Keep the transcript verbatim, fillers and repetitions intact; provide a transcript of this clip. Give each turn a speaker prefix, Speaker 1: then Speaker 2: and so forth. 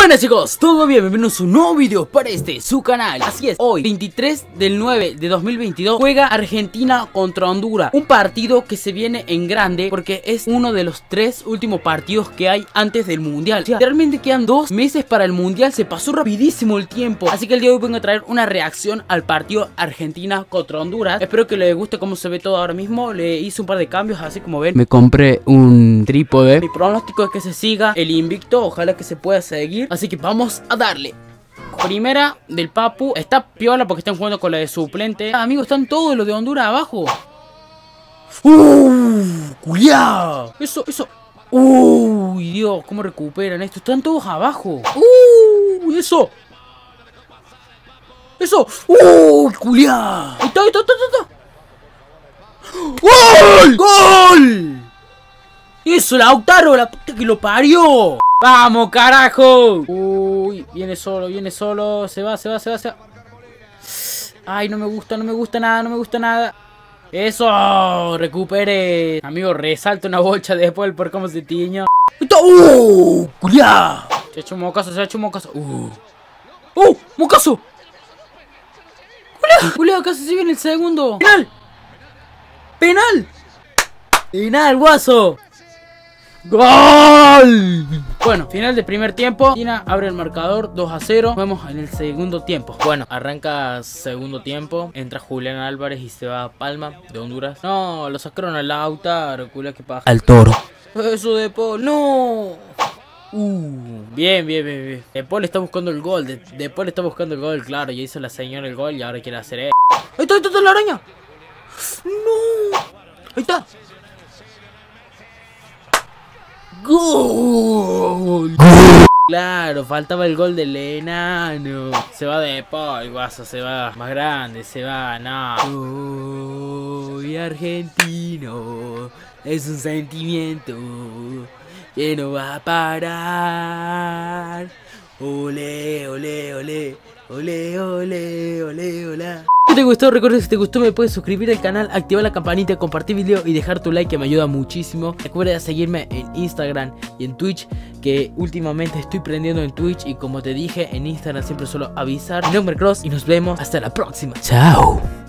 Speaker 1: Buenas chicos, todo bien, bienvenidos a un nuevo video para este, su canal. Así es, hoy, veintitrés del nueve de dos mil veintidós, juega Argentina contra Honduras. Un partido que se viene en grande porque es uno de los tres últimos partidos que hay antes del Mundial. O sea, realmente quedan dos meses para el Mundial, se pasó rapidísimo el tiempo. Así que el día de hoy vengo a traer una reacción al partido Argentina contra Honduras. Espero que les guste cómo se ve todo ahora mismo. Le hice un par de cambios, así como ven. Me compré un trípode. Mi pronóstico es que se siga el invicto, ojalá que se pueda seguir. Así que vamos a darle. Primera del Papu. Está piola porque están jugando con la de suplente. Ah, amigos, están todos los de Honduras abajo. ¡Uh! ¡Cuidado! Eso, eso. ¡Uy, Dios! ¿Cómo recuperan esto? Están todos abajo. ¡Uh! Eso. Eso. ¡Uh! ¡Cuidado! Ahí está, ahí está, ahí está, ahí está. ¡Gol! ¡Gol! Eso, Lautaro, la puta que lo parió. ¡Vamos, carajo! Uy, viene solo, viene solo. Se va, se va, se va, se va. Ay, no me gusta, no me gusta nada, no me gusta nada. ¡Eso! ¡Recupere! Amigo, resalta una bocha después por cómo se tiñó. ¡Uh! ¡Culiá! Se ha hecho un mocazo, se ha hecho un mocazo. ¡Uh! ¡Uh! ¡Mocazo! ¡Culiá! ¡Culiá! Casi se viene el segundo. ¡Penal! ¡Penal! ¡Penal, guaso! ¡Gol! Bueno, final del primer tiempo. Argentina abre el marcador dos a cero. Nos vemos en el segundo tiempo. Bueno, arranca segundo tiempo. Entra Julián Álvarez y se va a Palma de Honduras. No, lo sacaron al Lautaro, culia, que paja. Al Toro. Eso de Paul, no. Uh, bien, bien, bien, bien. De Paul está buscando el gol. De, de Paul está buscando el gol, claro. Ya hizo la señora el gol y ahora quiere hacer eso. Ahí está, ahí está, ahí está la araña. No. Ahí está. ¡Gol! Claro, faltaba el gol del enano. Se va de Paul, guaso, se va más grande, se va, no. Soy argentino, es un sentimiento que no va a parar. Ole, ole, ole, ole, ole, ole, ole. Si te gustó, recuerda que si te gustó me puedes suscribir al canal, activar la campanita, compartir video y dejar tu like que me ayuda muchísimo. Recuerda seguirme en Instagram y en Twitch, que últimamente estoy prendiendo en Twitch y como te dije en Instagram siempre suelo avisar. Mi nombre es Cross y nos vemos hasta la próxima. Chao.